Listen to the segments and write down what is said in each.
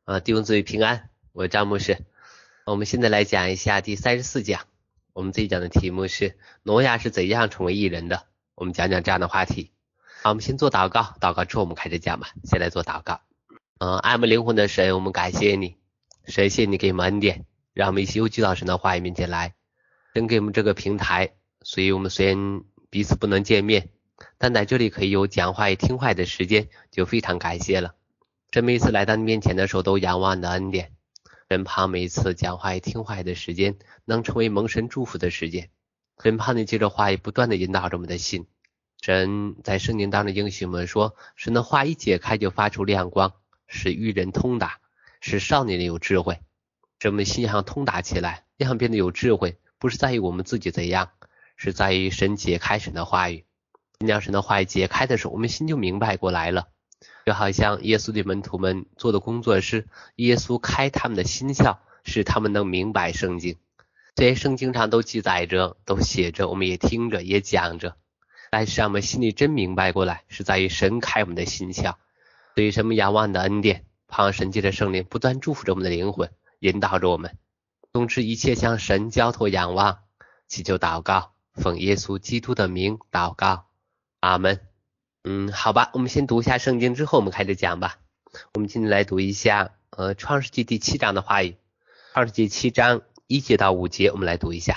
弟兄姊妹平安，我是张牧师。我们现在来讲一下第34讲。我们这一讲的题目是挪亚是怎样成为义人的。我们讲讲这样的话题。好，我们先做祷告，祷告之后我们开始讲吧。先来做祷告。爱我们灵魂的神，我们感谢你，神谢你给我们恩典，让我们一起又聚到神的话语面前来。神给我们这个平台，所以我们虽然彼此不能见面，但在这里可以有讲话与听话的时间，就非常感谢了。这每一次来到你面前的时候，都仰望你的恩典，真盼每一次讲话与听话的时间能成为蒙神祝福的时间。真盼你借着话语不断的引导着我们的心。神在圣经当中应许我们说，神的话一解开就发出亮光，使愚人通达，使少年人有智慧。使我们心想通达起来，让变得有智慧，不是在于我们自己怎样，是在于神解开神的话语。让神的话语解开的时候，我们心就明白过来了。就好像耶稣的门徒们做的工作是，耶稣开他们的心窍，使他们能明白圣经。这些圣经上都记载着，都写着，我们也听着，也讲着。但是让我们心里真明白过来，是在于神开我们的心窍。所以什么仰望的恩典，盼望神借着圣灵不断祝福着我们的灵魂，引导着我们。总之一切向神交托仰望，祈求祷告，奉耶稣基督的名祷告，阿们。好吧，我们先读一下圣经，之后我们开始讲吧。我们今天来读一下创世纪第7章的话语。创世纪7章1节到5节，我们来读一下。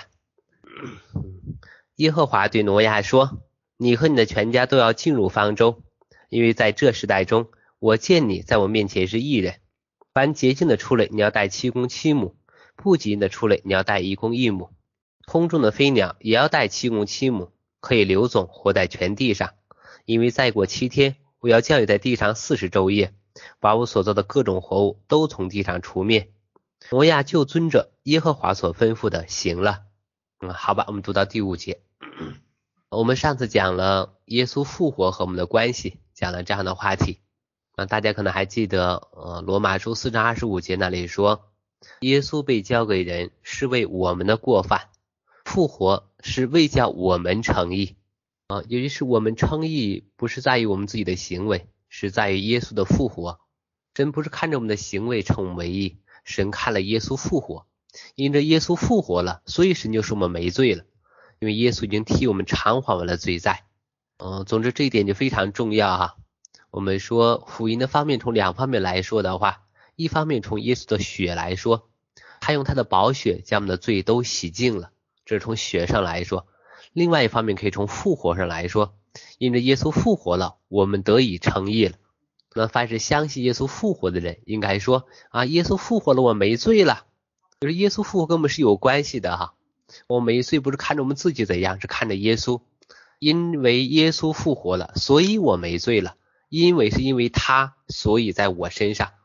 耶和华对挪亚说，你和你的全家都要进入方舟，因为在这时代中，我见你在我面前是义人。凡洁净的出来，你要带7公7母；不洁净的出来，你要带1公1母。空中的飞鸟也要带7公7母，可以留种，活在全地上。因为再过7天，我要降雨在地上40昼夜，把我所造的各种活物都从地上除灭。挪亚就遵着耶和华所吩咐的行了。好吧，我们读到第5节。我们上次讲了耶稣复活和我们的关系，讲了这样的话题。大家可能还记得罗马书4章25节那里说，耶稣被交给人是为我们的过犯，复活是为叫我们称义。也就是我们称义不是在于我们自己的行为，是在于耶稣的复活。神不是看着我们的行为称我们为义，神看了耶稣复活。因着耶稣复活了，所以神就说我们没罪了，因为耶稣已经替我们偿还完了罪债。总之这一点就非常重要哈。我们说福音的方面，从2方面来说的话，一方面从耶稣的血来说，他用他的宝血将我们的罪都洗净了，这是从血上来说。另外一方面可以从复活上来说，因着耶稣复活了，我们得以称义了。那凡是相信耶稣复活的人，应该说耶稣复活了，我没罪了。就是耶稣复活跟我们是有关系的哈。我没罪不是看着我们自己怎样，是看着耶稣。因为耶稣复活了，所以我没罪了。因为他，所以在我身上。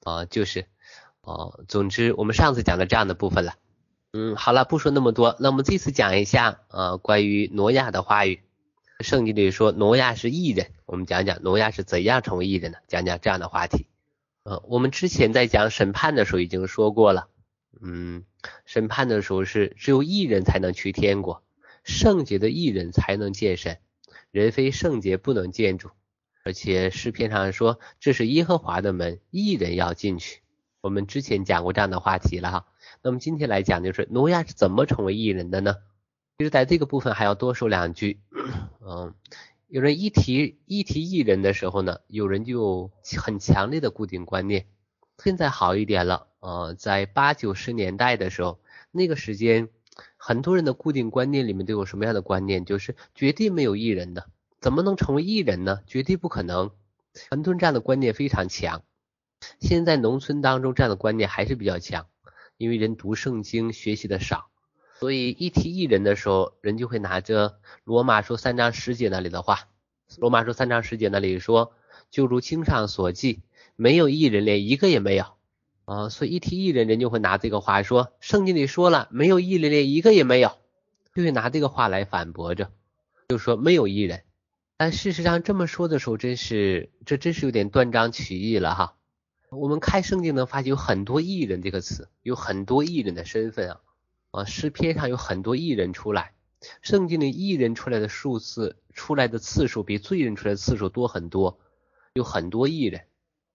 总之我们上次讲了这样的部分了。好了，不说那么多，那我们这次讲一下关于挪亚的话语。圣经里说挪亚是义人，我们讲讲挪亚是怎样成为义人的，讲讲这样的话题。我们之前在讲审判的时候已经说过了。审判的时候是只有义人才能去天国，圣洁的义人才能见神，人非圣洁不能见主。而且诗篇上说这是耶和华的门，义人要进去。我们之前讲过这样的话题了哈。那么今天来讲就是挪亚是怎么成为义人的呢？其实在这个部分还要多说2句。有人一提义人的时候呢，有人就很强烈的固定观念。现在好一点了，在80、90年代的时候，那个时间很多人的固定观念里面都有什么样的观念，就是绝对没有义人的，怎么能成为义人呢？绝对不可能。很多人这样的观念非常强。现在农村当中这样的观念还是比较强，因为人读圣经学习的少，所以一提义人的时候，人就会拿着罗马书3章10节那里的话。罗马书3章10节那里说，就如经上所记，没有义人，连一个也没有。所以一提义人，人就会拿这个话说，圣经里说了没有义人，连一个也没有，就会拿这个话来反驳着，就说没有义人。但事实上这么说的时候，这真是有点断章取义了哈。我们看圣经能发现有很多义人这个词，有很多义人的身份诗篇上有很多义人出来，圣经里义人出来的次数比罪人出来的次数多很多，有很多义人。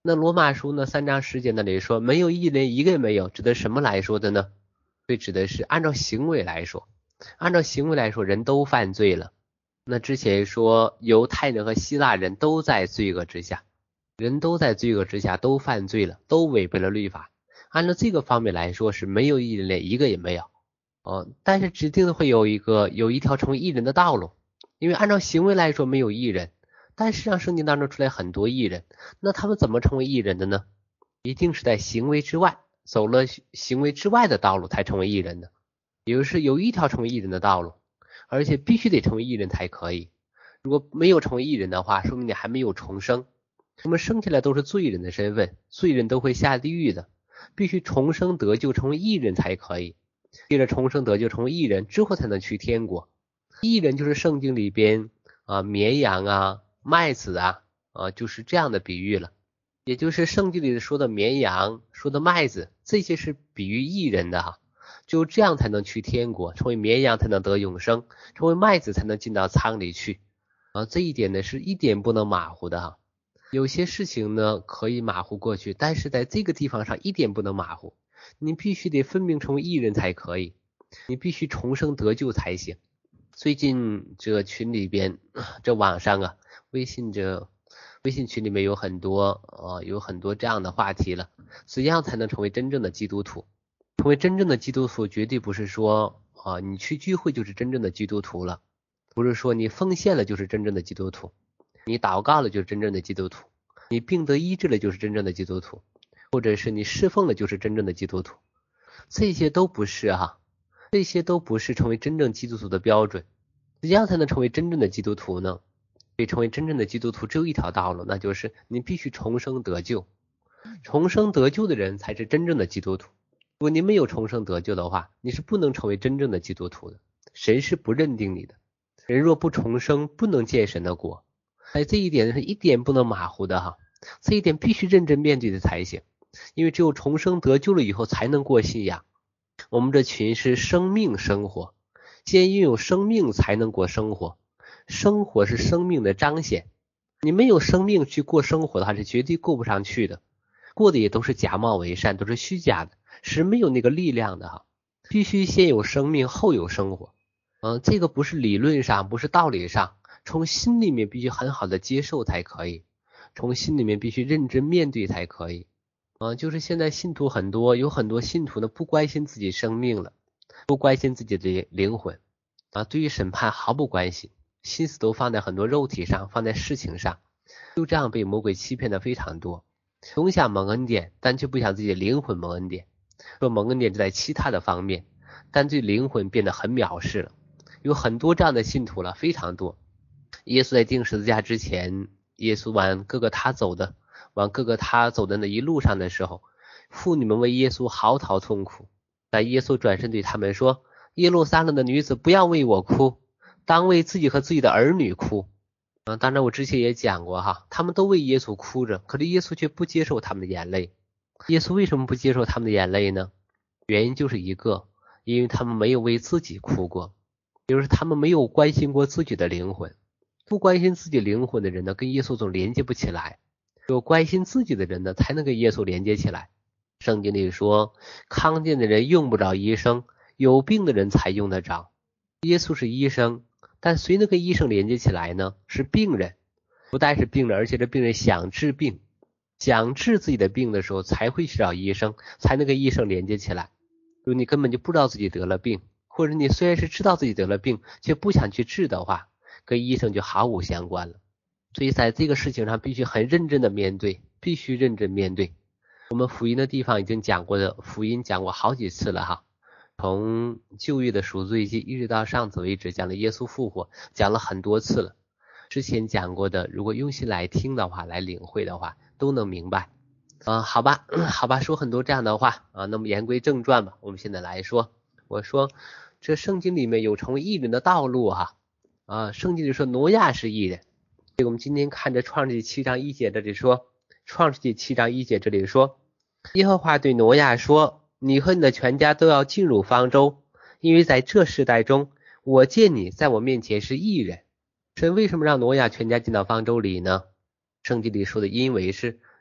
那罗马书呢3章10节那里说没有义人一个也没有，指的什么来说的呢？这指的是按照行为来说，按照行为来说人都犯罪了。那之前说犹太人和希腊人都在罪恶之下，人都在罪恶之下，都犯罪了，都违背了律法。按照这个方面来说是没有义人连一个也没有。但是指定会有一条成为义人的道路，因为按照行为来说没有义人，但实际上圣经当中出来很多义人，那他们怎么成为义人的呢？一定是在行为之外，走了行为之外的道路才成为义人的，也就是有一条成为义人的道路，而且必须得成为义人才可以。如果没有成为义人的话，说明你还没有重生。我们生下来都是罪人的身份，罪人都会下地狱的，必须重生得救成为义人才可以。接着重生得救成为义人之后才能去天国。义人就是圣经里边绵羊啊、麦子啊，就是这样的比喻了。也就是圣经里说的绵羊、说的麦子，这些是比喻义人的哈。就这样才能去天国，成为绵羊才能得永生，成为麦子才能进到仓里去。这一点呢是一点不能马虎的哈。有些事情呢可以马虎过去，但是在这个地方上一点不能马虎。你必须得分明成为义人才可以，你必须重生得救才行。最近这群里边，这网上微信群里面有很多这样的话题了。怎样才能成为真正的基督徒？成为真正的基督徒绝对不是说你去聚会就是真正的基督徒了，不是说你奉献了就是真正的基督徒，你祷告了就是真正的基督徒，你病得医治了就是真正的基督徒，或者是你侍奉了就是真正的基督徒。这些都不是这些都不是成为真正基督徒的标准。怎样才能成为真正的基督徒呢？可以成为真正的基督徒只有一条道路，那就是你必须重生得救。重生得救的人才是真正的基督徒。如果你没有重生得救的话，你是不能成为真正的基督徒的，神是不认定你的。人若不重生，不能见神的国。这一点是一点不能马虎的这一点必须认真面对的才行。因为只有重生得救了以后才能过信仰。我们这群是生命生活，先拥有生命才能过生活，生活是生命的彰显。你没有生命去过生活的话是绝对过不上去的，过的也都是假冒伪善，都是虚假的，是没有那个力量的必须先有生命后有生活。这个不是理论上，不是道理上，从心里面必须很好的接受才可以，从心里面必须认真面对才可以。就是现在信徒很多，有很多信徒呢不关心自己生命了，不关心自己的灵魂对于审判毫不关心，心思都放在很多肉体上，放在事情上，就这样被魔鬼欺骗的非常多。总想蒙恩典，但却不想自己的灵魂蒙恩典，说蒙恩典就在其他的方面，但对灵魂变得很藐视了。有很多这样的信徒了，非常多。耶稣在钉十字架之前，耶稣往各个他走的那一路上的时候，妇女们为耶稣嚎啕痛哭。但耶稣转身对他们说，耶路撒冷的女子，不要为我哭，当为自己和自己的儿女哭。当然我之前也讲过他们都为耶稣哭着，可是耶稣却不接受他们的眼泪。耶稣为什么不接受他们的眼泪呢？原因就是一个，因为他们没有为自己哭过，就是他们没有关心过自己的灵魂。不关心自己灵魂的人呢，跟耶稣总连接不起来。有关心自己的人呢，才能跟耶稣连接起来。圣经里说，康健的人用不着医生，有病的人才用得着。耶稣是医生，但谁能跟医生连接起来呢？是病人。不但是病人，而且这病人想治病，想治自己的病的时候才会去找医生，才能跟医生连接起来。如果你根本就不知道自己得了病，或者你虽然是知道自己得了病却不想去治的话，跟医生就毫无相关了。所以在这个事情上必须很认真的面对，必须认真面对。我们福音的地方已经讲过的，福音讲过好几次了从旧约的赎罪记一直到上次为止，讲了耶稣复活，讲了很多次了。之前讲过的，如果用心来听的话，来领会的话，都能明白。好吧，说很多这样的话那么言归正传吧，我们现在来说，我说这圣经里面有成为义人的道路圣经里说挪亚是义人。我们今天看着创世纪7章1节这里说，创世纪7章1节这里说，耶和华对挪亚说，你和你的全家都要进入方舟，因为在这世代中，我见你在我面前是义人。神为什么让挪亚全家进到方舟里呢？圣经里说的因为是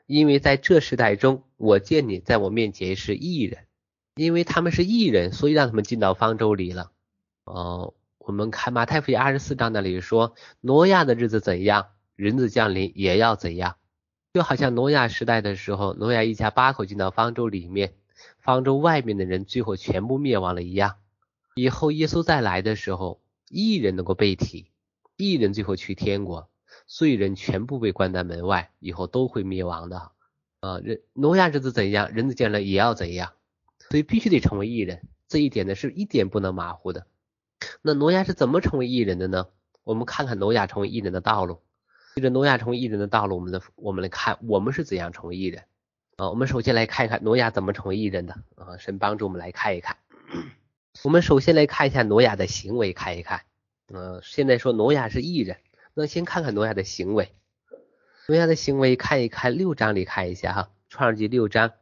因为在这时代中，我见你在我面前是义人。因为他们是义人，所以让他们进到方舟里了。我们看马太福音24章那里说，挪亚的日子怎样，人子降临也要怎样。就好像挪亚时代的时候，挪亚一家8口进到方舟里面，方舟外面的人最后全部灭亡了一样。以后耶稣再来的时候，义人能够被提，义人最后去天国，罪人全部被关在门外，以后都会灭亡的。挪亚日子怎样，人子降临也要怎样。所以必须得成为义人，这一点呢是一点不能马虎的。那挪亚是怎么成为义人的呢？我们看看挪亚成为义人的道路。随着挪亚成为义人的道路，我们来看我们是怎样成为义人。我们首先来看一看挪亚怎么成为义人的。神帮助我们来看一看。我们首先来看一下挪亚的行为，看一看。现在说挪亚是义人，那先看看挪亚的行为。挪亚的行为看一看，6章里看一下哈，创世纪6章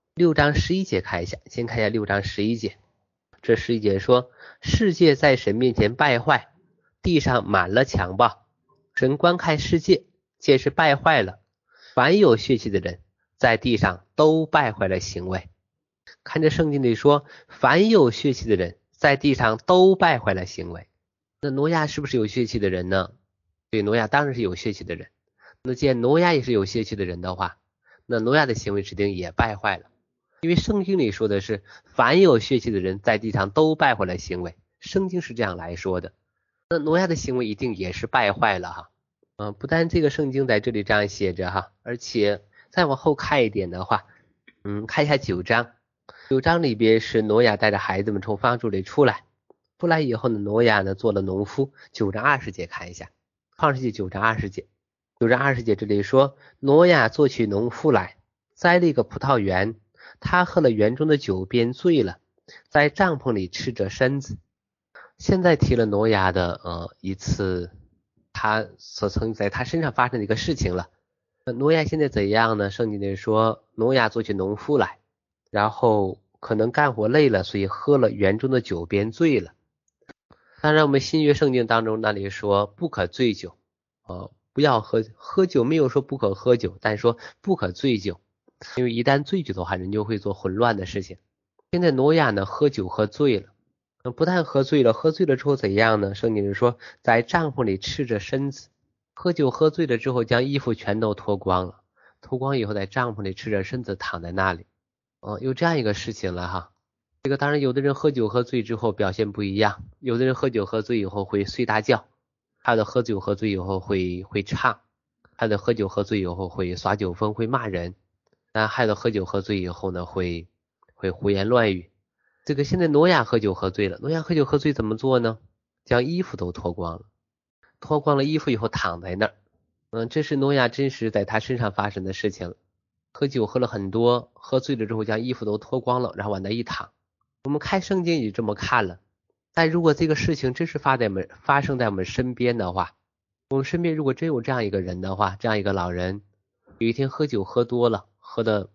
11节看一下，先看一下6章11节。这11节说，世界在神面前败坏，地上满了强暴。神观看世界，皆是败坏了，凡有血气的人在地上都败坏了行为。看着圣经里说，凡有血气的人在地上都败坏了行为。那挪亚是不是有血气的人呢？对，挪亚当然是有血气的人。那既然挪亚也是有血气的人的话，那挪亚的行为指定也败坏了。因为圣经里说的是凡有血气的人在地上都败坏了行为，圣经是这样来说的。那挪亚的行为一定也是败坏了哈。不但这个圣经在这里这样写着哈，而且再往后看一点的话，看一下9章。9章里边是挪亚带着孩子们从方舟里出来以后呢，挪亚呢做了农夫。9章20节看一下，创世纪9章20节。9章20节这里说，挪亚做起农夫来，栽了一个葡萄园，他喝了园中的酒，便醉了，在帐篷里赤着身子。现在提了挪亚的一次他所曾在他身上发生的一个事情了。挪亚现在怎样呢？圣经里说，挪亚做起农夫来，然后可能干活累了，所以喝了园中的酒，便醉了。当然我们新约圣经当中那里说不可醉酒，不要喝酒，没有说不可喝酒，但说不可醉酒，因为一旦醉酒的话，人就会做混乱的事情。现在挪亚呢喝酒喝醉了，不但喝醉了之后怎样呢？圣经里说在帐篷里赤着身子。喝酒喝醉了之后将衣服全都脱光了，脱光以后在帐篷里赤着身子躺在那里。有这样一个事情了哈。这个当然有的人喝酒喝醉之后表现不一样，有的人喝酒喝醉以后会睡大觉，还有的喝酒喝醉以后会唱，还有的喝酒喝醉以后会耍酒疯，会骂人，还有的喝酒喝醉以后呢会胡言乱语。这个现在挪亚喝酒喝醉了，挪亚喝酒喝醉怎么做呢？将衣服都脱光了，脱光了衣服以后躺在那儿。这是挪亚真实在他身上发生的事情。喝酒喝了很多，喝醉了之后将衣服都脱光了，然后往那一躺。我们看圣经也这么看了，但如果这个事情真是发生在我们身边的话，我们身边如果真有这样一个人的话，这样一个老人，有一天喝酒喝多了，喝得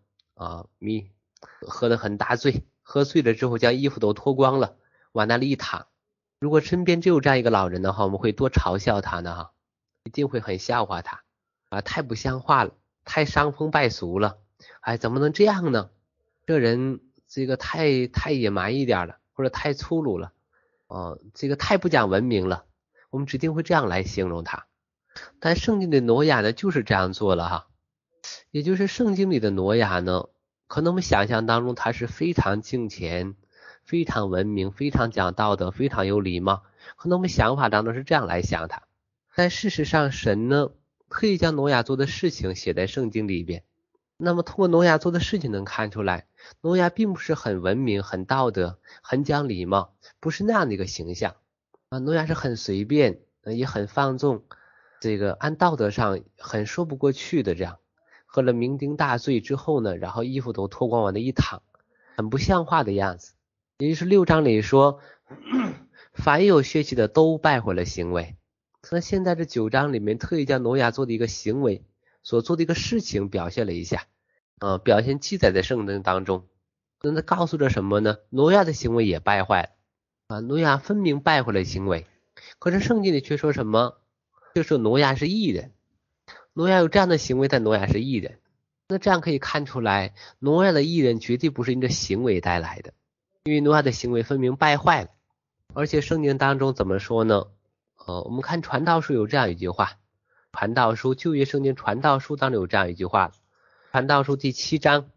很大醉，喝醉了之后将衣服都脱光了，往那里一躺。如果身边真有这样一个老人的话，我们会多嘲笑他呢哈，一定会很笑话他太不像话了，太伤风败俗了，怎么能这样呢？这人这个太野蛮一点了，或者太粗鲁了，这个太不讲文明了，我们指定会这样来形容他。但圣经的挪亚呢就是这样做了哈，也就是圣经里的挪亚呢，可能我们想象当中他是非常敬虔，非常文明，非常讲道德，非常有礼貌，可能我们想法当中是这样来想他。但事实上神呢特意将挪亚做的事情写在圣经里边，那么通过挪亚做的事情能看出来，挪亚并不是很文明，很道德，很讲礼貌，不是那样的一个形象挪亚是很随便，也很放纵，这个按道德上很说不过去的，这样喝了酩酊大醉之后呢，然后衣服都脱光往那一躺，很不像话的样子。也就是6章里说凡有血气的都败坏了行为。那现在这9章里面特意将挪亚做的一个行为，所做的一个事情表现了一下，表现记载在圣经当中。那它告诉着什么呢？挪亚的行为也败坏了挪亚分明败坏了行为，可是圣经里却说什么？就说挪亚是义人，挪亚有这样的行为，但挪亚是义人。 那这样可以看出来，挪亚的义人绝对不是因着行为带来的，因为挪亚的行为分明败坏了。而且圣经当中怎么说呢？我们看传道书有这样一句话，传道书旧约圣经传道书当中有这样一句话，传道书第7章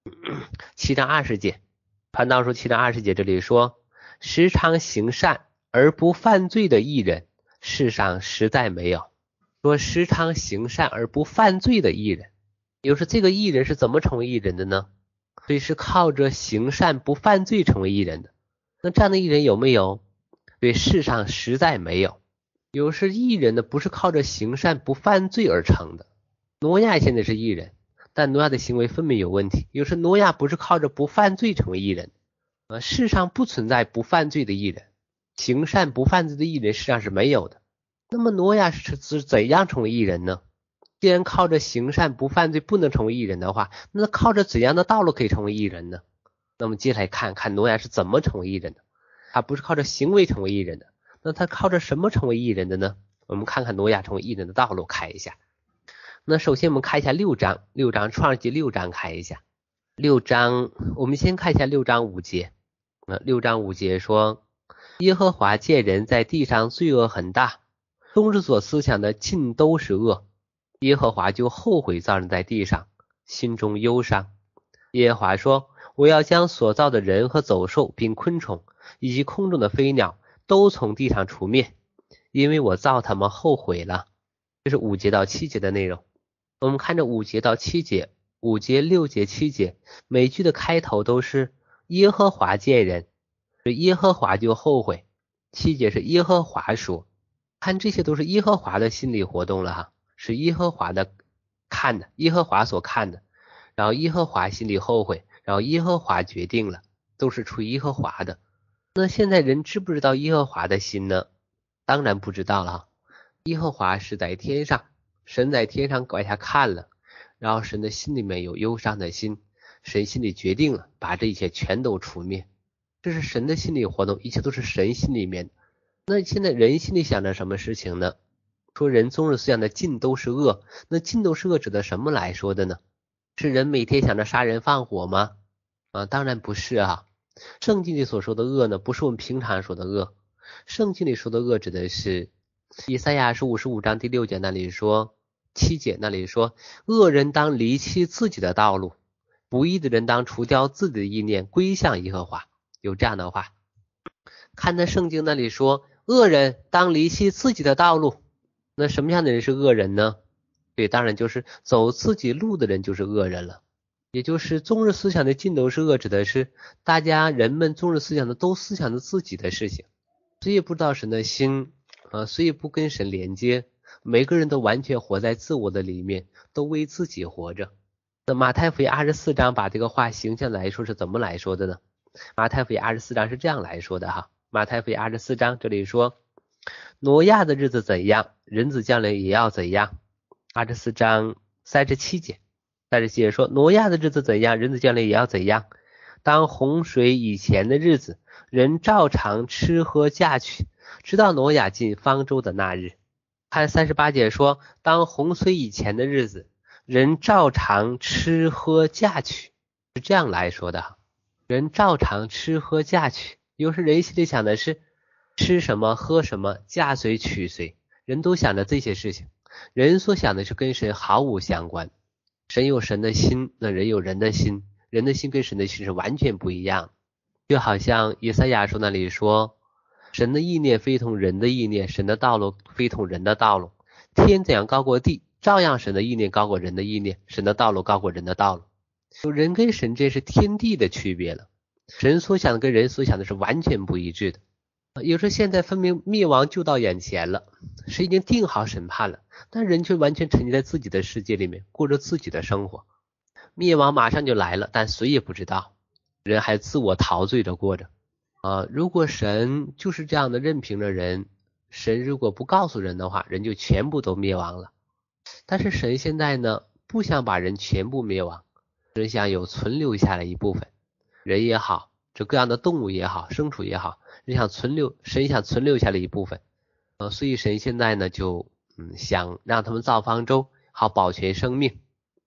20节，传道书7章20节这里说，时常行善而不犯罪的义人，世上实在没有。说时常行善而不犯罪的义人，也就是这个义人是怎么成为义人的呢？所以是靠着行善不犯罪成为义人的。那这样的义人有没有？对，世上实在没有。有时义人呢，不是靠着行善不犯罪而成的。挪亚现在是义人，但挪亚的行为分明有问题。有时挪亚不是靠着不犯罪成为义人，世上不存在不犯罪的义人，行善不犯罪的义人世上是没有的。那么挪亚是怎样成为义人呢？既然靠着行善不犯罪不能成为义人的话，那靠着怎样的道路可以成为义人呢？那么接下来看看挪亚是怎么成为义人的。他不是靠着行为成为义人的，那他靠着什么成为义人的呢？我们看看挪亚成为义人的道路，看一下。那首先我们看一下6章创世纪6章看一下。6章我们先看一下6章5节。6章5节说，耶和华见人在地上罪恶很大，终日所思想的尽都是恶，耶和华就后悔造人在地上，心中忧伤。耶和华说，我要将所造的人和走兽并昆虫以及空中的飞鸟都从地上除灭，因为我造他们后悔了。这是5节到7节的内容。我们看着5节到7节，5节、6节、7节，每句的开头都是耶和华见人，是耶和华就后悔。7节是耶和华说，看这些都是耶和华的心理活动了哈，是耶和华的看的，耶和华所看的，然后耶和华心里后悔，然后耶和华决定了，都是出于耶和华的。那现在人知不知道耶和华的心呢？当然不知道了哈。耶和华是在天上，神在天上往下看了，然后神的心里面有忧伤的心，神心里决定了把这一切全都除灭，这是神的心理活动，一切都是神心里面的。那现在人心里想着什么事情呢？说人终日思想的尽都是恶，那尽都是恶指的什么来说的呢？是人每天想着杀人放火吗？当然不是啊。圣经里所说的恶呢，不是我们平常说的恶，圣经里说的恶指的是以赛亚书55章第6节那里说，7节那里说，恶人当离弃自己的道路，不义的人当除掉自己的意念，归向耶和华，有这样的话。看那圣经那里说，恶人当离弃自己的道路，那什么样的人是恶人呢？对，当然就是走自己路的人就是恶人了。也就是终日思想的尽都是恶，指的是大家人们终日思想的都思想着自己的事情，谁也不知道神的心，谁也不跟神连接，每个人都完全活在自我的里面，都为自己活着。那马太福音24章把这个话形象来说是怎么来说的呢？马太福音24章是这样来说的哈。马太福音24章这里说，挪亚的日子怎样，人子将来也要怎样。24章37节说，挪亚的日子怎样，人子将来也要怎样。当洪水以前的日子，人照常吃喝嫁娶，直到挪亚进方舟的那日。看38节说，当洪水以前的日子，人照常吃喝嫁娶，是这样来说的。人照常吃喝嫁娶，有时人心里想的是吃什么喝什么，嫁谁娶谁，人都想着这些事情，人所想的是跟神毫无相关。神有神的心，那人有人的心，人的心跟神的心是完全不一样。就好像以赛亚书那里说，神的意念非同人的意念，神的道路非同人的道路，天怎样高过地，照样神的意念高过人的意念，神的道路高过人的道路。就人跟神这是天地的区别了，神所想的跟人所想的是完全不一致的。有时候现在分明灭亡就到眼前了，神已经定好审判了，但人却完全沉浸在自己的世界里面，过着自己的生活。灭亡马上就来了，但谁也不知道，人还自我陶醉着过着。如果神就是这样的任凭着人，神如果不告诉人的话，人就全部都灭亡了。但是神现在呢，不想把人全部灭亡，神想有存留下来一部分，人也好，这各样的动物也好，牲畜也好，神想存留下来一部分。所以神现在呢就想让他们造方舟，好保全生命。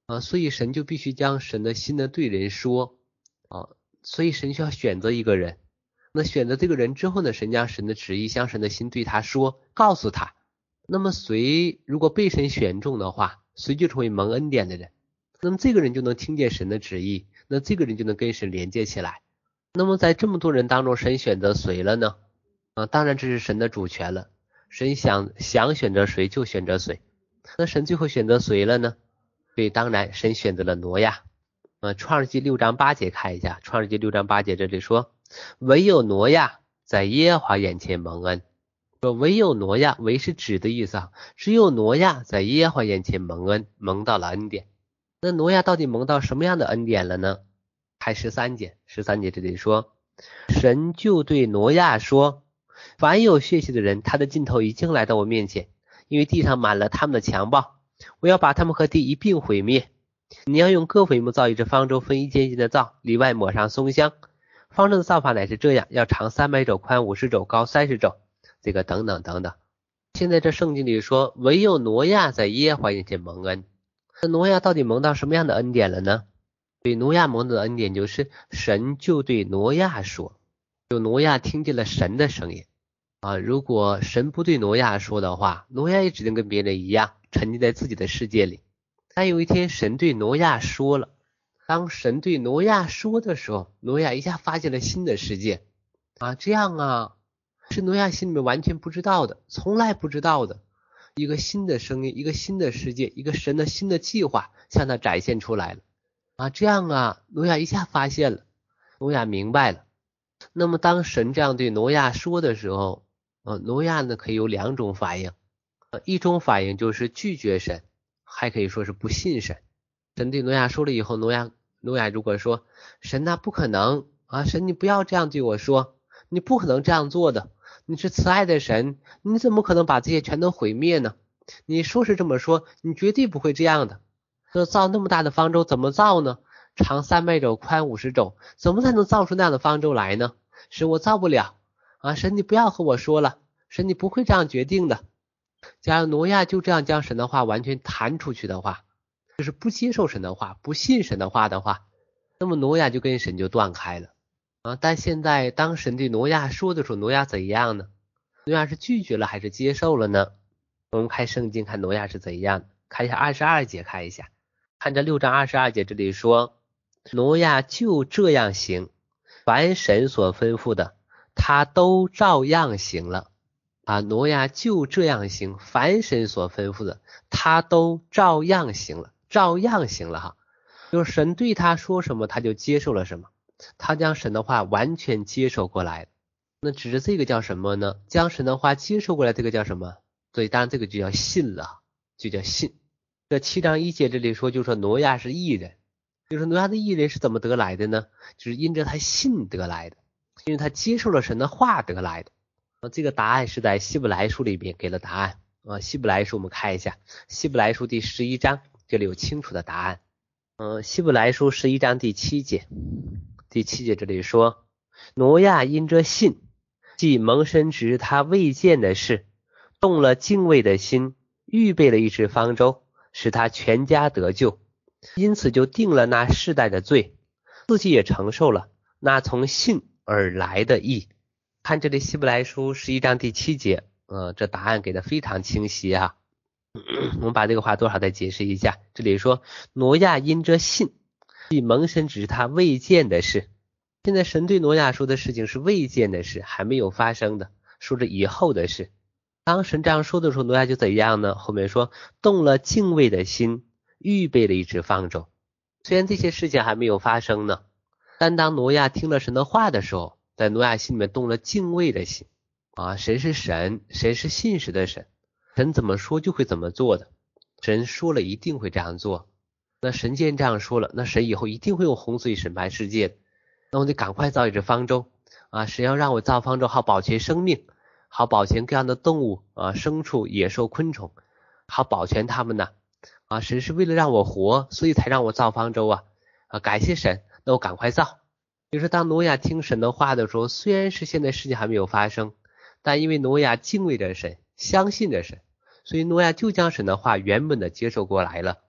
所以神就必须将神的心呢对人说所以神需要选择一个人，那选择这个人之后呢，神将神的旨意向神的心对他说，告诉他。那么谁如果被神选中的话，谁就成为蒙恩典的人，那么这个人就能听见神的旨意，那这个人就能跟神连接起来。那么在这么多人当中，神选择谁了呢？当然这是神的主权了，神想选择谁就选择谁。那神最后选择谁了呢？所以当然神选择了挪亚。创世纪6章8节看一下，创世纪6章8节这里说，唯有挪亚在耶和华眼前蒙恩。说唯有挪亚，唯是指的意思只有挪亚在耶和华眼前蒙恩，蒙到了恩典。那挪亚到底蒙到什么样的恩典了呢？看13节这里说，神就对挪亚说，凡有血气的人，他的尽头已经来到我面前，因为地上满了他们的强暴，我要把他们和地一并毁灭。你要用各榧木造一只方舟，分一间一间的造，里外抹上松香。方舟的造法乃是这样，要长300肘，宽50肘，高30肘，这个等等等等。现在这圣经里说，唯有挪亚在耶和华眼前蒙恩。那挪亚到底蒙到什么样的恩典了呢？对，挪亚蒙的恩典就是神就对挪亚说，就挪亚听见了神的声音如果神不对挪亚说的话，挪亚也只能跟别人一样沉浸在自己的世界里。但有一天神对挪亚说了，当神对挪亚说的时候，挪亚一下发现了新的世界这样是挪亚心里面完全不知道的，从来不知道的一个新的声音，一个新的世界，一个神的新的计划向他展现出来了这样挪亚一下发现了，挪亚明白了。那么当神这样对挪亚说的时候挪亚呢可以有2种反应一种反应就是拒绝神，还可以说是不信神。神对挪亚说了以后，挪亚如果说神不可能神你不要这样对我说，你不可能这样做的，你是慈爱的神，你怎么可能把这些全都毁灭呢？你说是这么说，你绝对不会这样的。造那么大的方舟怎么造呢？长300肘，宽50肘，怎么才能造出那样的方舟来呢？神我造不了神你不要和我说了，神你不会这样决定的。假如挪亚就这样将神的话完全弹出去的话，就是不接受神的话，不信神的话的话，那么挪亚就跟神就断开了但现在当神对挪亚说的时候，挪亚怎样呢？挪亚是拒绝了还是接受了呢？我们看圣经看挪亚是怎样的，看一下22节，看一下看这6章22节这里说，挪亚就这样行，凡神所吩咐的他都照样行了挪亚就这样行，凡神所吩咐的他都照样行了，就是神对他说什么他就接受了什么，他将神的话完全接受过来。那指着这个叫什么呢？将神的话接受过来，这个叫什么？所以当然这个就叫信了，就叫信。这7章1节这里说，就说挪亚是义人，就是挪亚的义人是怎么得来的呢？就是因着他信得来的，因为他接受了神的话得来的这个答案是在希伯来书里边给了答案希伯来书我们看一下，希伯来书第11章这里有清楚的答案希伯来书11章第7节这里说，挪亚因着信，既蒙神指他未见的事，动了敬畏的心，预备了一只方舟，使他全家得救，因此就定了那世代的罪，自己也承受了那从信而来的义。看这里希伯来书11章第7节这答案给的非常清晰我们把这个话多少再解释一下，这里说挪亚因着信，既蒙神指他未见的事。现在神对挪亚说的事情是未见的事，还没有发生的，说着以后的事。当神这样说的时候，挪亚就怎样呢？后面说动了敬畏的心，预备了一只方舟。虽然这些事情还没有发生呢，但当挪亚听了神的话的时候，在挪亚心里面动了敬畏的心神是神，神是信实的神，神怎么说就会怎么做的，神说了一定会这样做。那神既然这样说了，那神以后一定会用洪水审判世界的，那我得赶快造一只方舟神要让我造方舟好保全生命，好保全各样的动物牲畜、野兽、昆虫，好保全他们呢神是为了让我活，所以才让我造方舟感谢神，那我赶快造。就是当挪亚听神的话的时候，虽然是现在事情还没有发生，但因为挪亚敬畏着神，相信着神，所以挪亚就将神的话原本的接受过来了。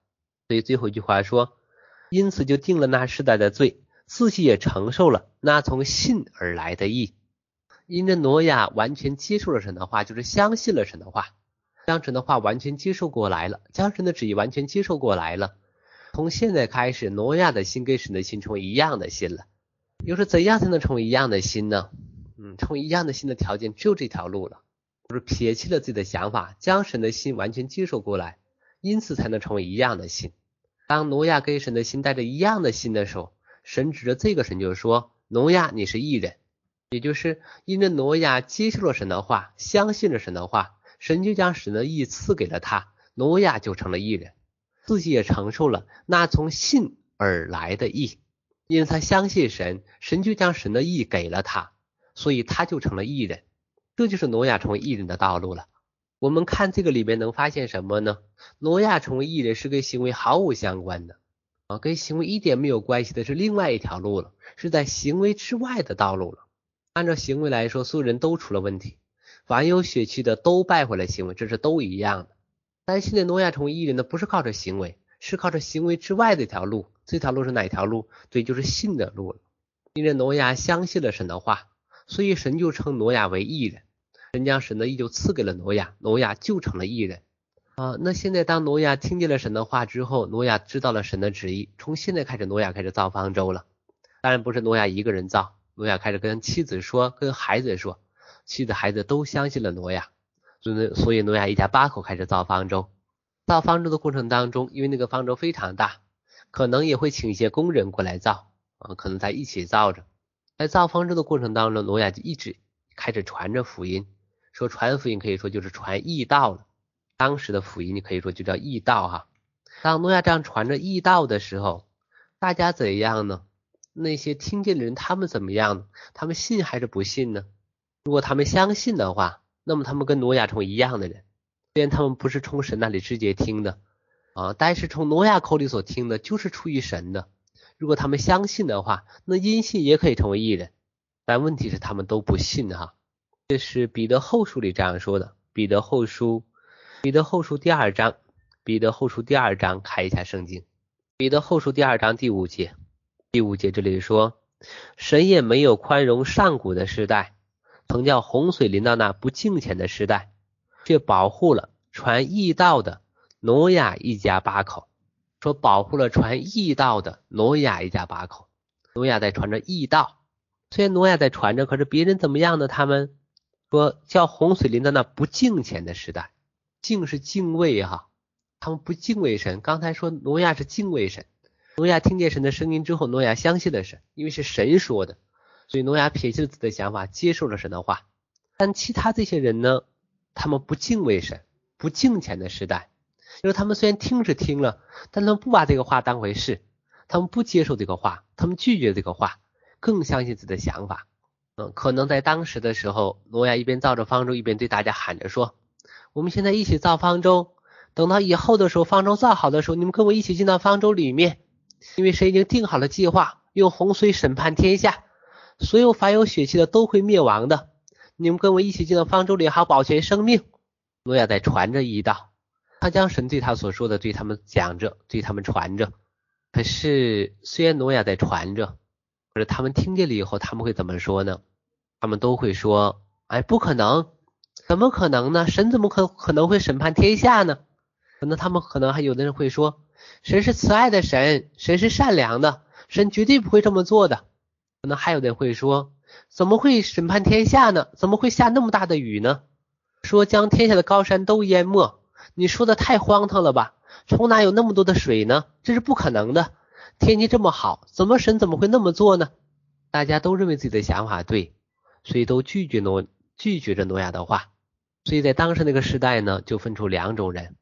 所以最后一句话说，因此就定了那世代的罪，自己也承受了那从信而来的义。因着挪亚完全接受了神的话，就是相信了神的话，将神的话完全接受过来了，将神的旨意完全接受过来了。从现在开始，挪亚的心跟神的心成为一样的心了。又是怎样才能成为一样的心呢？成为一样的心的条件只有这条路了，就是撇弃了自己的想法，将神的心完全接受过来，因此才能成为一样的心。当挪亚跟神的心带着一样的心的时候，神指着这个神就说，挪亚你是义人。也就是因着挪亚接受了神的话，相信了神的话，神就将神的义赐给了他，挪亚就成了义人，自己也承受了那从信而来的义。因为他相信神，神就将神的义给了他，所以他就成了义人。这就是挪亚成为义人的道路了。我们看这个里面能发现什么呢？挪亚成为义人是跟行为毫无相关的，跟行为一点没有关系的是另外一条路了，是在行为之外的道路了。按照行为来说，所有人都出了问题，凡有血气的都败坏了行为，这是都一样的。但现在挪亚成为义人呢，不是靠着行为，是靠着行为之外的一条路。这条路是哪条路？对，就是信的路了。因为挪亚相信了神的话，所以神就称挪亚为义人，神将神的义就赐给了挪亚，挪亚就成了义人。那现在当挪亚听见了神的话之后，挪亚知道了神的旨意，从现在开始挪亚开始造方舟了。当然不是挪亚一个人造，挪亚开始跟妻子说，跟孩子说，妻子孩子都相信了挪亚，所以挪亚一家8口开始造方舟。造方舟的过程当中，因为那个方舟非常大，可能也会请一些工人过来造，可能在一起造着。在造方舟的过程当中，挪亚就一直开始传着福音，说传福音可以说就是传义道了。当时的福音可以说就叫义道哈。当挪亚这样传着义道的时候，大家怎样呢？那些听见的人他们怎么样呢？他们信还是不信呢？如果他们相信的话，那么他们跟挪亚成为一样的人，虽然他们不是从神那里直接听的但是从挪亚口里所听的就是出于神的。如果他们相信的话，那因信也可以成为义人，但问题是他们都不信哈。这是彼得后书里这样说的。彼得后书第2章，彼得后书第2章，看一下圣经。彼得后书第2章第5节，这里说，神也没有宽容上古的时代，曾叫洪水临到那不敬虔的时代，却保护了传义道的挪亚一家8口。说保护了传义道的挪亚一家8口。挪亚在传着义道，虽然挪亚在传着，可是别人怎么样呢？他们说叫洪水临到那不敬虔的时代。敬是敬畏哈，他们不敬畏神。刚才说挪亚是敬畏神，挪亚听见神的声音之后，挪亚相信了神，因为是神说的，所以挪亚撇弃了自己的想法，接受了神的话。但其他这些人呢，他们不敬畏神，不敬虔的时代，就是他们虽然听是听了，但他们不把这个话当回事，他们不接受这个话，他们拒绝这个话，更相信自己的想法。可能在当时的时候，挪亚一边造着方舟，一边对大家喊着说，我们现在一起造方舟，等到以后的时候，方舟造好的时候，你们跟我一起进到方舟里面，因为神已经定好了计划，用洪水审判天下，所有凡有血气的都会灭亡的，你们跟我一起进到方舟里，好保全生命。挪亚在传着义道，他将神对他所说的对他们讲着，对他们传着。可是虽然挪亚在传着，可是他们听见了以后，他们会怎么说呢？他们都会说，不可能，怎么可能呢？神怎么可能会审判天下呢？可能他们还有的人会说，神是慈爱的神，神是善良的，神绝对不会这么做的。可能还有的人会说，怎么会审判天下呢？怎么会下那么大的雨呢？说将天下的高山都淹没，你说的太荒唐了吧？从哪有那么多的水呢？这是不可能的，天气这么好，神怎么会那么做呢？大家都认为自己的想法对，所以都拒绝着挪亚的话。所以在当时那个时代呢，就分出2种人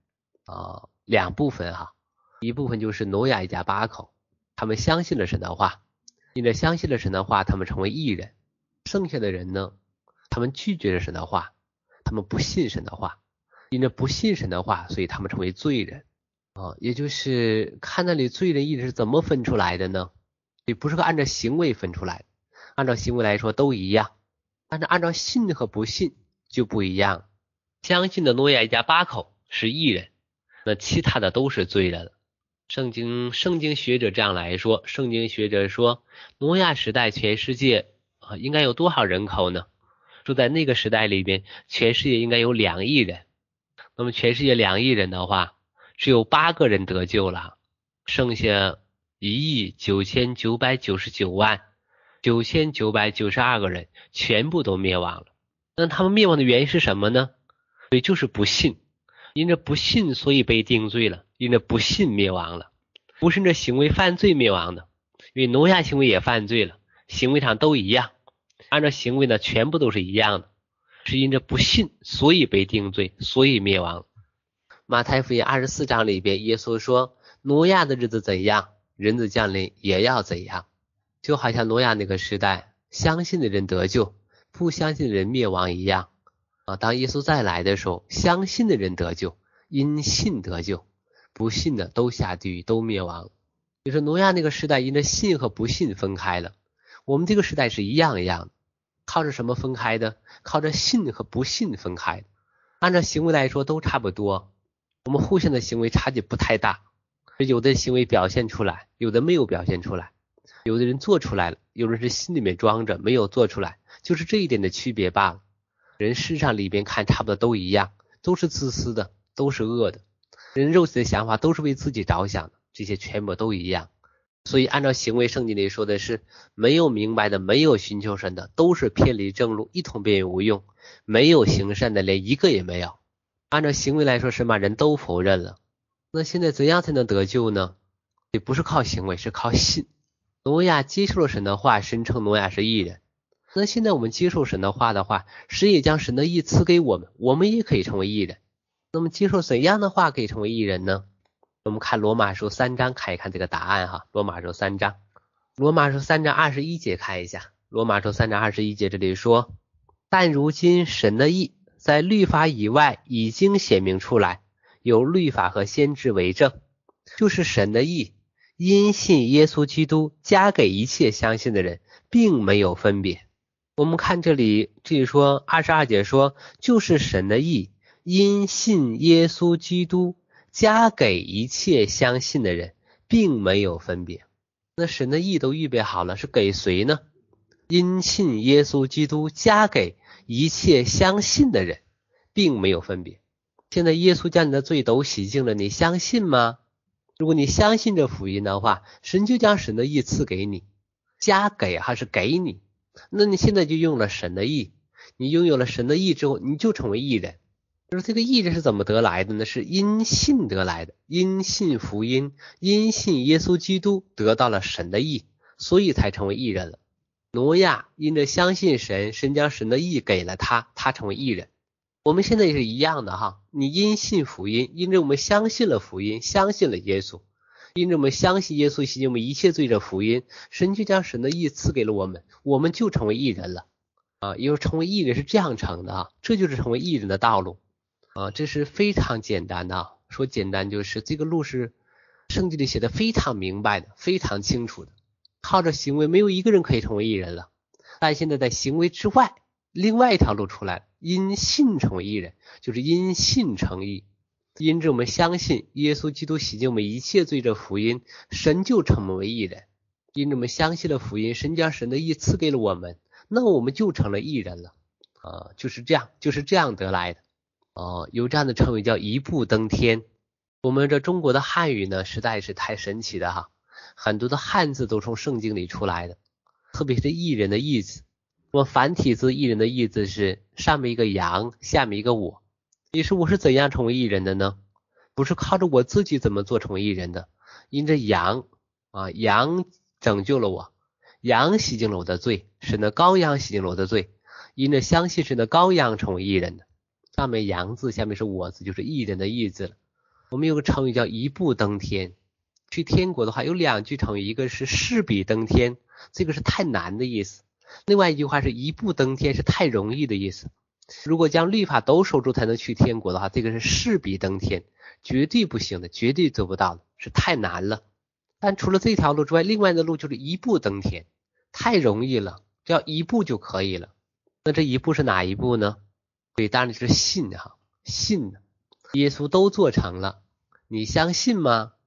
2部分哈。一部分就是挪亚一家8口，他们相信了神的话，因着相信了神的话，他们成为义人。剩下的人呢，他们拒绝了神的话，他们不信神的话，因着不信神的话，所以他们成为罪人也就是看那里罪人义人是怎么分出来的呢？也不是按照行为分出来的，按照行为来说都一样，但是按照信和不信就不一样。相信的挪亚一家8口是义人，那其他的都是罪人了。 圣经学者这样来说，圣经学者说，挪亚时代全世界应该有多少人口呢？说在那个时代里边，全世界应该有2亿人。那么全世界2亿人的话，只有8个人得救了，剩下1亿999万9992个人全部都灭亡了。那他们灭亡的原因是什么呢？所以就是不信，因着不信所以被定罪了，因着不信灭亡了，不是因着行为犯罪灭亡的，因为挪亚行为也犯罪了，行为上都一样，按照行为呢全部都是一样的，是因着不信所以被定罪，所以灭亡。马太福音24章里边耶稣说，挪亚的日子怎样，人子降临也要怎样。就好像挪亚那个时代，相信的人得救，不相信的人灭亡一样当耶稣再来的时候，相信的人得救，因信得救，不信的都下地狱，都灭亡。就是挪亚那个时代因着信和不信分开了，我们这个时代是一样的，靠着什么分开的？靠着信和不信分开的。按照行为来说都差不多，我们互相的行为差距不太大，有的行为表现出来，有的没有表现出来，有的人做出来了，有人是心里面装着没有做出来，就是这一点的区别罢了。人世上里边看差不多都一样，都是自私的，都是恶的，人肉体的想法都是为自己着想的，这些全部都一样。所以按照行为圣经里说的是，没有明白的，没有寻求神的，都是偏离正路，一同变为无用，没有行善的，连一个也没有。按照行为来说，神把人都否认了。那现在怎样才能得救呢？也不是靠行为，是靠信。挪亚接受了神的话，神称挪亚是义人。那现在我们接受神的话的话，神也将神的义赐给我们，我们也可以成为义人。那么接受怎样的话可以成为义人呢？我们看罗马书3章看一看这个答案罗马书3章21节看一下。罗马书3章21节这里说，但如今神的义在律法以外已经显明出来，有律法和先知为证，就是神的义因信耶稣基督加给一切相信的人，并没有分别。我们看这里说22节说，就是神的义因信耶稣基督加给一切相信的人，并没有分别。那神的义都预备好了，是给谁呢？因信耶稣基督加给一切相信的人，并没有分别。现在耶稣将你的罪都洗净了，你相信吗？如果你相信这福音的话，神就将神的义赐给你，加给还是给你，那你现在就用了神的义，你拥有了神的义之后，你就成为义人。就是这个义人是怎么得来的呢？是因信得来的，因信福音，因信耶稣基督得到了神的义，所以才成为义人了。挪亚因着相信神，神将神的义给了他，他成为义人。我们现在也是一样的你因信福音，因着我们相信了福音，相信了耶稣，因着我们相信耶稣洗净我们一切罪的福音，神就将神的义赐给了我们，我们就成为义人了因为成为义人是这样成的这就是成为义人的道路这是非常简单的说简单就是这个路是圣经里写的非常明白的，非常清楚的，靠着行为没有一个人可以成为义人了。但现在在行为之外另外一条路出来了，因信成为义人，就是因信成义，因着我们相信耶稣基督洗净我们一切罪的福音，神就成为义人。因着我们相信了福音，神将神的义赐给了我们，那我们就成了义人了就是这样得来的有这样的称谓叫一步登天。我们这中国的汉语呢实在是太神奇的很多的汉字都从圣经里出来的，特别是义人的义字。我们繁体字义人的义字是上面一个羊，下面一个我。你说我是怎样成为义人的呢？不是靠着我自己怎么做成为义人的，因着羊羊拯救了我，羊洗净了我的罪，神的羔羊洗净了我的罪，因着相信神的羔羊成为义人的。上面羊字，下面是我字，就是义人的义字了。我们有个成语叫一步登天，去天国的话有2句成语，一个是势比登天，这个是太难的意思，另外一句话是一步登天，是太容易的意思。如果将律法都守住才能去天国的话，这个是势比登天，绝对不行的，绝对做不到的，是太难了。但除了这条路之外，另外的路就是一步登天，太容易了，只要一步就可以了。那这一步是哪一步呢？所以当然就是信信耶稣都做成了，你相信吗？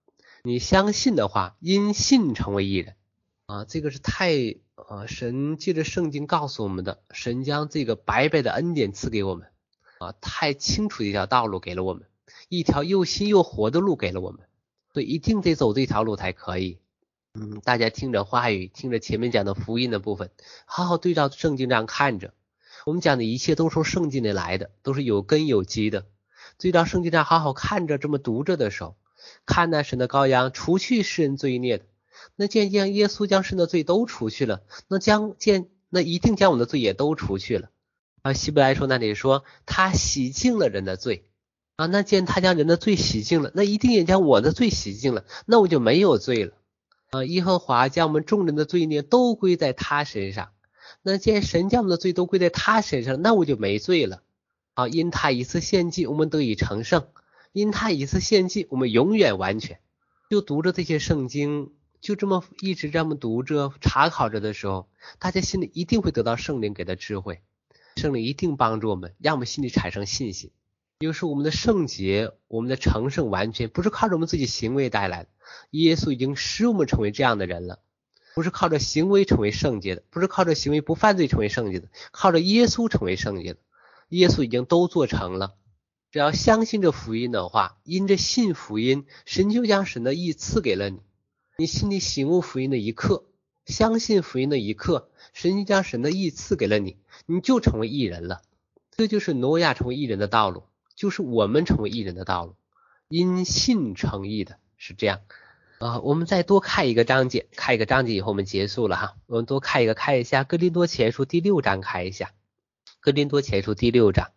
你相信的话，因信成为义人这个是神借着圣经告诉我们的，神将这个白白的恩典赐给我们太清楚的一条道路给了我们，一条又新又活的路给了我们，所以一定得走这条路才可以。大家听着话语，听着前面讲的福音的部分，好好对照圣经这样看着，我们讲的一切都是从圣经里来的，都是有根有基的。对照圣经上好好看着，这么读着的时候，看那神的羔羊除去世人罪孽的，那既然耶稣将世人的罪都除去了，那一定将我们的罪也都除去了希伯来书那里说他洗净了人的罪那既然他将人的罪洗净了，那一定也将我的罪洗净了，那我就没有罪了耶和华将我们众人的罪孽都归在他身上，那既然神将我们的罪都归在他身上，那我就没罪了因他一次献祭我们得以成圣，因他一次献祭我们永远完全。就读着这些圣经，就这么一直这么读着查考着的时候，大家心里一定会得到圣灵给的智慧，圣灵一定帮助我们，让我们心里产生信心。有时我们的圣洁，我们的成圣完全不是靠着我们自己行为带来的，耶稣已经使我们成为这样的人了，不是靠着行为成为圣洁的，不是靠着行为不犯罪成为圣洁的，靠着耶稣成为圣洁的。耶稣已经都做成了，只要相信这福音的话，因着信福音，神就将神的义赐给了你。你心里醒悟福音的一刻，相信福音的一刻，神就将神的义赐给了你，你就成为义人了。这就是挪亚成为义人的道路，就是我们成为义人的道路，因信成义的是这样我们再多看一个章节，看一个章节以后我们结束了我们多看一下哥林多前书第6章，看一下哥林多前书第6章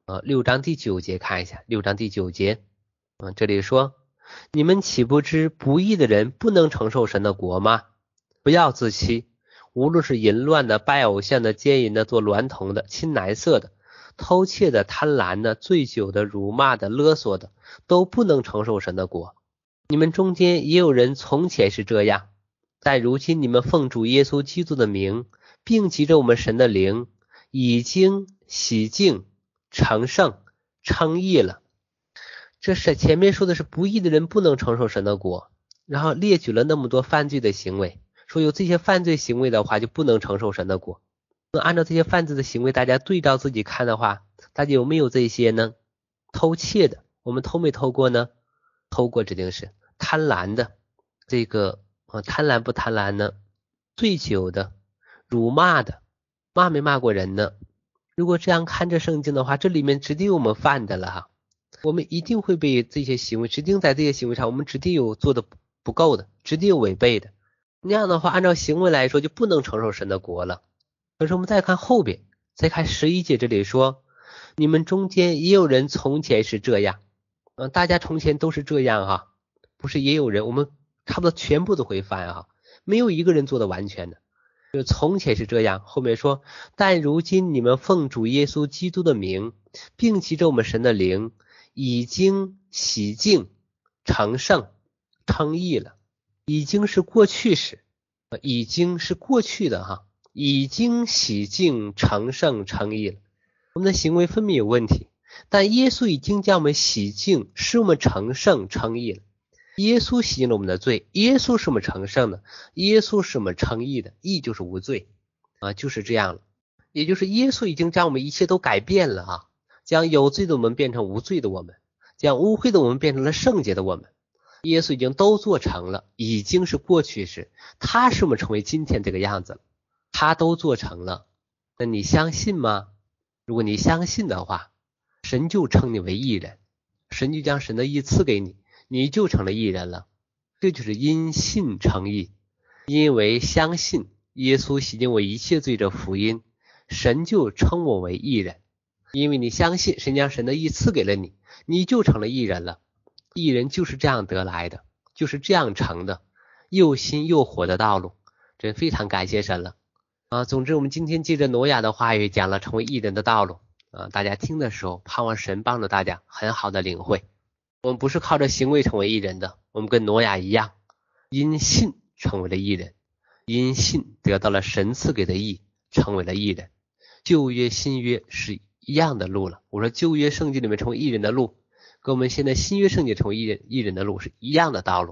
6章第9节，看一下6章第9节这里说，你们岂不知不义的人不能承受神的国吗？不要自欺，无论是淫乱的、拜偶像的、奸淫的、做娈童的、亲男色的、偷窃的、贪婪的、醉酒的、辱骂的、勒索的，都不能承受神的国。你们中间也有人从前是这样，但如今你们奉主耶稣基督的名，并藉着我们神的灵，已经洗净、成圣、称义了。这是前面说的是不义的人不能承受神的国，然后列举了那么多犯罪的行为，说有这些犯罪行为的话就不能承受神的国。那按照这些犯罪的行为，大家对照自己看的话，大家有没有这些呢？偷窃的，我们偷没偷过呢？偷过，指定是。贪婪的，这个贪婪不贪婪呢？醉酒的，辱骂的，骂没骂过人呢？如果这样看着圣经的话，这里面指定我们犯的了我们一定会被这些行为，指定在这些行为上我们指定有做的不够的，指定有违背的，那样的话按照行为来说就不能承受神的国了。可是我们再看后边，再看11节，这里说你们中间也有人从前是这样大家从前都是这样不是也有人，我们差不多全部都会犯没有一个人做的完全的，就从前是这样。后面说但如今你们奉主耶稣基督的名，并藉着我们神的灵，已经洗净、成圣、称义了。已经是过去时，已经是过去的已经洗净、成圣、称义了。我们的行为分明有问题，但耶稣已经将我们洗净，使我们成圣、称义了。耶稣洗净了我们的罪，耶稣是我们成圣的，耶稣是我们称义的，义就是无罪就是这样了。也就是耶稣已经将我们一切都改变了将有罪的我们变成无罪的我们，将污秽的我们变成了圣洁的我们。耶稣已经都做成了，已经是过去时，他使我们成为今天这个样子了，他都做成了。那你相信吗？如果你相信的话，神就称你为义人，神就将神的义赐给你，你就成了义人了。这就是因信称义，因为相信耶稣洗净我一切罪的福音，神就称我为义人。因为你相信神将神的义赐给了你，你就成了义人了。义人就是这样得来的，就是这样成的，又新又活的道路。真非常感谢神了总之我们今天借着挪亚的话语讲了成为义人的道路大家听的时候盼望神帮助大家很好的领会。我们不是靠着行为成为义人的，我们跟挪亚一样，因信成为了义人，因信得到了神赐给的义，成为了义人。旧约新约是一样的路了，我说旧约圣经里面成为义人的路跟我们现在新约圣经成为义人的路是一样的道路，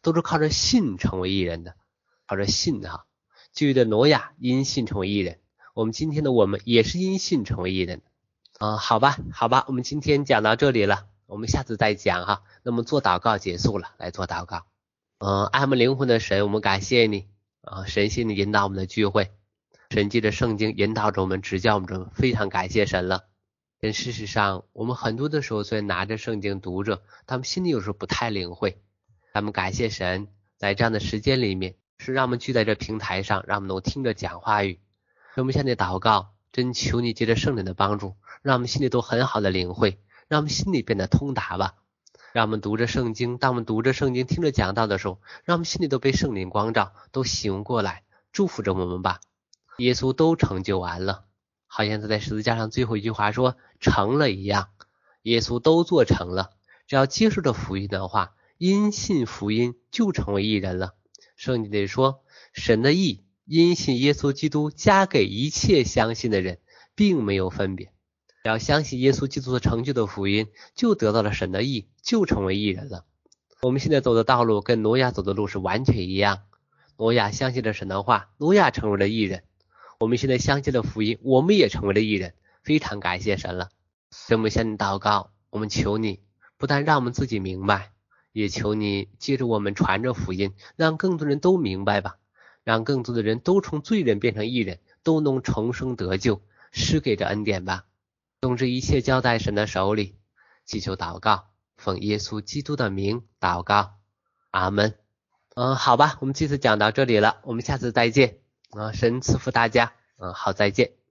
都是靠着信成为义人的，靠着信哈。旧约的挪亚因信成为义人，我们今天的我们也是因信成为义人的。好吧，我们今天讲到这里了，我们下次再讲哈。那么做祷告结束了，来做祷告。爱我们灵魂的神，我们感谢你神谢你引导我们的聚会，神藉着圣经引导着我们，指教我们，非常感谢神了。但事实上我们很多的时候虽然拿着圣经读着，他们心里有时候不太领会。咱们感谢神在这样的时间里面，是让我们聚在这平台上，让我们能听着讲话语。我们向你祷告，真求你借着圣灵的帮助，让我们心里都很好的领会，让我们心里变得通达吧。让我们读着圣经，当我们读着圣经听着讲道的时候，让我们心里都被圣灵光照，都醒过来，祝福着我们吧。耶稣都成就完了，好像他在十字架上最后一句话说成了一样，耶稣都做成了。只要接受着福音的话，因信福音就成为义人了。圣经里说神的义因信耶稣基督加给一切相信的人，并没有分别。只要相信耶稣基督所成就的福音，就得到了神的义，就成为义人了。我们现在走的道路跟挪亚走的路是完全一样，挪亚相信了神的话，挪亚成为了义人。我们现在相信了福音，我们也成为了义人，非常感谢神了。所以我们向你祷告，我们求你不但让我们自己明白，也求你借着我们传着福音，让更多人都明白吧，让更多的人都从罪人变成义人，都能重生得救，施给这恩典吧。总之一切交在神的手里，祈求祷告，奉耶稣基督的名祷告，阿们。好吧，我们这次讲到这里了，我们下次再见。神赐福大家。好，再见。